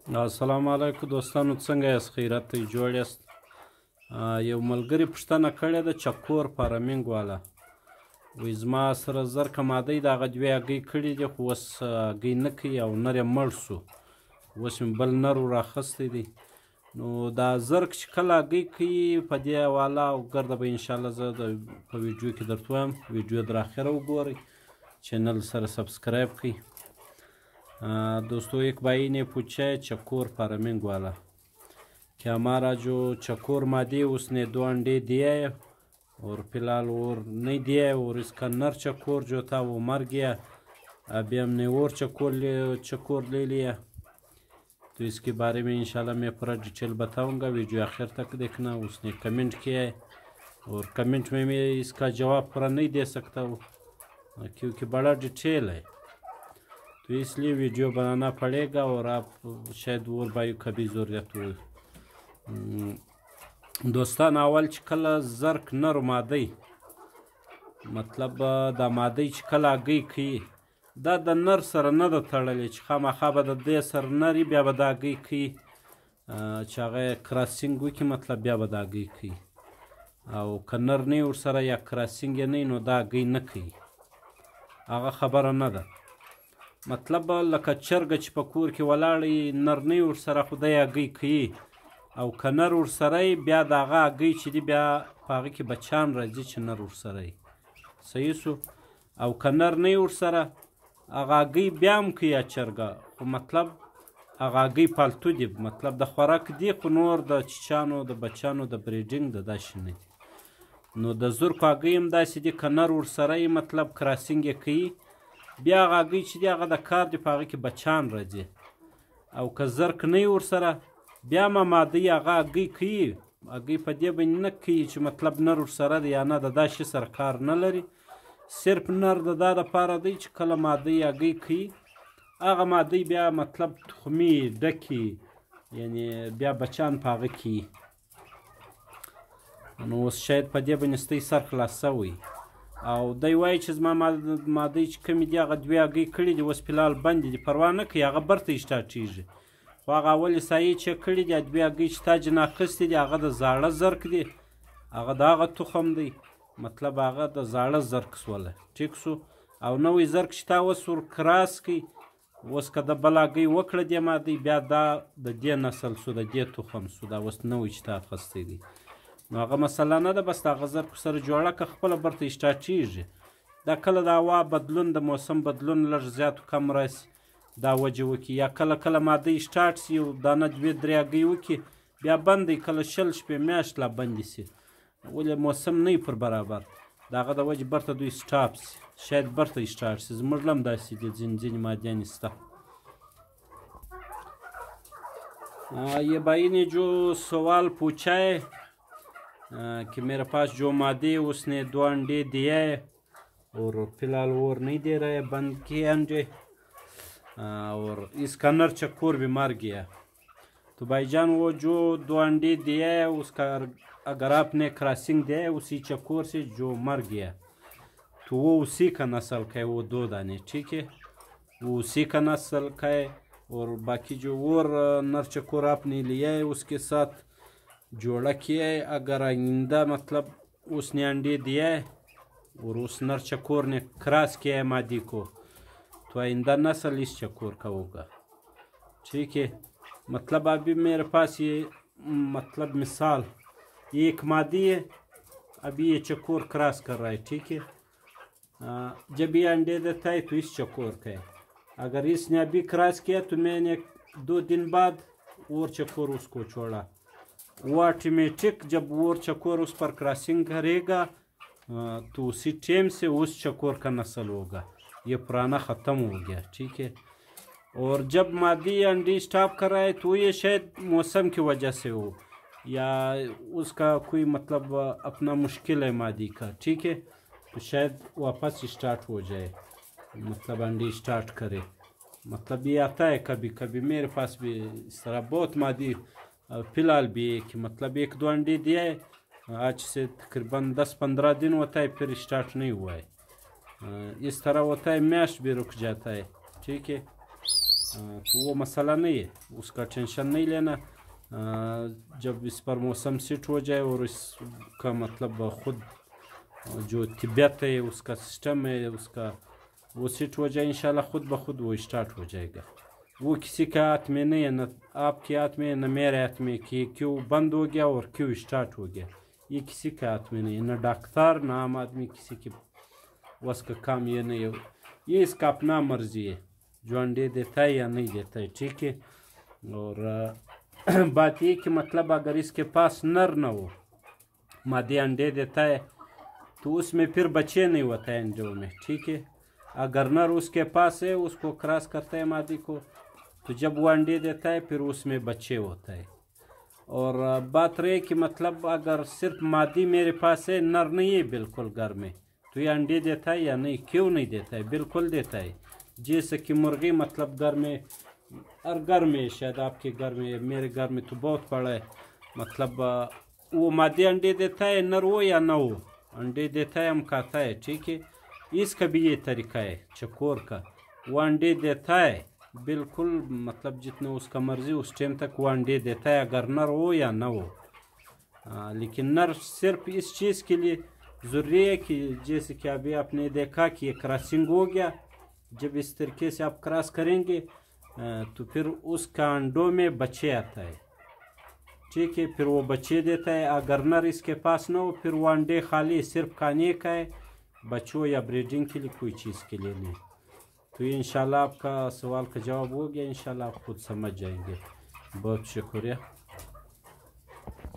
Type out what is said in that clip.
السلام علیکم دوستانو، څنګه یاست؟ خیرات ته جوړ یاست؟ یو ملګري پوښتنه کړې ده چکور فارمینګ والا، وایي زما سره زرکه ماده د هغه دوې هګۍ کړي دي، خو اوس هګۍ نه کوي او نر یې مړ سو. اوس مې بل نر ور راخستی دی. نو دا زرک چې کله هګۍ کوي په دې حواله او ګرده به انشاءالله زه په ویډیو کې درته وایم. ویډیو تر آخره وګورئ، چینل سره سبسکرایب کړئ. दोस्तों, एक भाई ने पूछा है चकोर फार्मिंग वाला कि हमारा जो चकोर मादी उसने 2 अंडे दिए है और फिलहाल और नहीं दिया है, और इसका नर चकोर जो था वो मर गया. अभी हमने और चकोर ले लिया. तो इसके बारे में इंशाल्लाह मैं पूरा डिटेल बताऊंगा. वीडियो आखिर तक देखना. उसने कमेंट किया है और कमेंट में मैं इसका जवाब पूरा नहीं दे सकता हूँ क्योंकि बड़ा डिटेल है, तो इसलिए वीडियो बनाना पड़ेगा और आप शायद और भाई का भी ज़रूरत हो. दोस्तان, اول چې کله زرک نر مادی مطلب دا مادی چې کله هګۍ کوي دا د نر سره نه ده تړلې چې خامخا به د دې سره نر وي، بیا به دا هګۍ کوي چې هغه کراسینګ وکړي، مطلب بیا به دا هګۍ کوي. او که نر نه وي ورسره یا کراسینګ یې نه وي نو دا هګۍ نه کوي. هغه خبره نه ده. مطلب لکه چرګه چې په کور کې ولاړی نر نه ورسره، خو دی هګۍ کوي. او که نر ورسره وي بیا د هغه هګۍ چې دي بیا په هغه کې بچیان راځي چې نر ورسره وي. صحیح سو. او که نر نه ورسره هغه هګۍ بیا هم کوي چرګه، خو مطلب هغه هګۍ پالتو دي، مطلب د خوراک دي، خو نور د چیچانو د بچیانو د بریډینګ د داسې نه دي. نو د زرکو هګۍ هم داسې دي، که نر ورسره وي مطلب کراسینګ یې کوي، بیا هغه هګۍ چې دي هغه د کار دي، په هغه کې بچیان راځي. او که زرک نه وي ورسره بیا هم مادی هغه هګۍ کوي. هګۍ په دې باندې نه کوي چې مطلب نر ورسره دی یا نه، د دا شي سره کار نه لري. صرف نر د دا دپاره دی چې کله مادی هګۍ کوي هغه مادی بیا مطلب تخمي ډکي، یعنی بیا بچیان په هغه کوي. نو اوس شاید په دې باندې ستاسو سر خلاص شوی. او دی وایي چې زما مادی چې کومې دي هغه 2 هګۍ کړي دي، اوس فلحال بندې دي، پروا نه کوي، هغه برته سټارټېږي. خو هغه اولې سایې چې کړي دي 2 هګۍ چې تا جنا اخیستې دي هغه د زاړه زرک دي، هغه د هغه تخم دی، مطلب هغه د زاړه زرک سوله. ټیک سو. او نوی زرک چې تا اوس ور کراس کړي، اوس که د بل هګۍ وکړه دې مادی بیا دا د دې نسل سو، د دې تخم سو، دا اوس نوی چې تا اخیستی دی. نو هغه مسله نه ده، بس د هغه زرکو سره جوړه که خپله برته سټارټېږي. دا کله د هوا بدلون، د موسم بدلون لږ زیات و کم راسي دا وجه وکړي، یا کله کله مادی سټارټ سي یو دانه 2-3 هګۍ وکړي بیا بندی، کله 20 شپې میاشت لا بندې سي، ولې موسم نه پر برابر، د هغه د وجې برته دوی سټاپ سي، شاید برته سټارټ سي. زموږ هم داسې دي ځینې مادیانې شته. ये भाई ने जो सवाल पूछा है कि मेरे पास जो मादी उसने 2 अंडे दिए है और फिलहाल और नहीं दे रहा है, बंद किए अंडे, और इसका नर चकोर भी मर गया. तो भाईजान वो जो 2 अंडे दिए है उसका अगर आपने क्रॉसिंग दिया है उसी चकोर से जो मर गया तो वो उसी का नस्ल का है, वो 2 दाने, ठीक है, वो उसी का नस्ल का है. और बाकी जो और नर चकोर आपने लिया है उसके साथ जोड़ा किया है, अगर आइंदा मतलब उसने अंडे दिया है और उस नर चकोर ने क्रॉस किया है मादी को, तो आइंदा नस्ल इस चकोर का होगा. ठीक है. मतलब अभी मेरे पास ये मतलब मिसाल ये एक मादी है, अभी ये चकोर क्रॉस कर रहा है, ठीक है. जब ये अंडे देता है तो इस चकोर का है, अगर इसने अभी क्रॉस किया तो मैंने 2 दिन बाद और चकोर उसको छोड़ा, वो ऑटोमेटिक जब वो चकोर उस पर क्रॉसिंग करेगा तो उसी टाइम से उस चकोर का नस्ल होगा, ये पुराना ख़त्म हो गया. ठीक है. और जब मादी अंडी स्टॉप कर रहा है तो ये शायद मौसम की वजह से हो या उसका कोई मतलब अपना मुश्किल है मादी का, ठीक है, तो शायद वापस स्टार्ट हो जाए, मतलब अंडी स्टार्ट करे. मतलब ये आता है कभी कभी, मेरे पास भी इस तरह बहुत मादी फिलहाल भी है कि मतलब 1-2 अंडे दिया है, आज से तकरीबन 10-15 दिन होता है फिर स्टार्ट नहीं हुआ है. इस तरह होता है, मैश भी रुक जाता है. ठीक है. تو وہ مسئلہ نہیں ہے، اس کا ٹینشن نہیں لینا. جب اس پر موسم سیٹ ہو جائے اور اس کا مطلب خود جو طبیعت ہے، اس کا سسٹم ہے، اس کا وہ سیٹ ہو جائے انشاءاللہ خود بخود وہ اسٹارٹ ہو جائے گا. وہ کسی کے ہاتھ میں نہیں ہے، نہ آپ کے ہاتھ میں نہ میرے ہاتھ میں کہ کیوں بند ہو گیا اور کیوں اسٹارٹ ہو گیا. یہ کسی کے ہاتھ میں نہیں ہے، نہ ڈاکٹر نہ عام آدمی کسی کے بس کا کام یہ نہیں ہے. یہ اس کا اپنا مرضی ہے جو انڈے دیتا ہے یا نہیں دیتا ہے. ٹھیک ہے. اور بات یہ کہ مطلب اگر اس کے پاس نر نہ ہو، مادی انڈے دیتا ہے تو اس میں پھر بچے نہیں ہوتا ہے انڈوں میں. ٹھیک ہے. اگر نر اس کے پاس ہے، اس کو کراس کرتا ہے مادی کو، تو جب وہ انڈے دیتا ہے پھر اس میں بچے ہوتا ہے. اور بات رہے کہ مطلب اگر صرف مادی میرے پاس ہے، نر نہیں ہے بالکل گھر میں، تو یہ انڈے دیتا ہے یا نہیں؟ کیوں نہیں دیتا ہے؟ بالکل دیتا ہے. جیسے کہ مرغی مطلب گھر میں، ہر گھر میں، شاید آپ کے گھر میں، میرے گھر میں تو بہت بڑا ہے، مطلب وہ مادی انڈے دیتا ہے، نر ہو یا نہ ہو انڈے دیتا ہے، ہم کھاتا ہے. ٹھیک ہے. اس کا بھی یہ طریقہ ہے چکور کا، وہ انڈے دیتا ہے بالکل، مطلب جتنا اس کا مرضی اس ٹائم تک وہ انڈے دیتا ہے، اگر نر ہو یا نہ ہو. لیکن نر صرف اس چیز کے لیے ضروری ہے کہ جیسے کہ ابھی آپ نے دیکھا کہ یہ کراسنگ ہو گیا، جب اس طریقے سے آپ کراس کریں گے تو پھر اس کا انڈوں میں بچے آتا ہے. ٹھیک ہے. پھر وہ بچے دیتا ہے. اگر نر اس کے پاس نہ ہو پھر وہ انڈے خالی صرف کھانے کا ہے، بچوں یا بریڈنگ کے لیے کوئی چیز کے لیے نہیں. تو یہ انشاءاللہ آپ کا سوال کا جواب ہو گیا، انشاءاللہ آپ خود سمجھ جائیں گے. بہت شکریہ.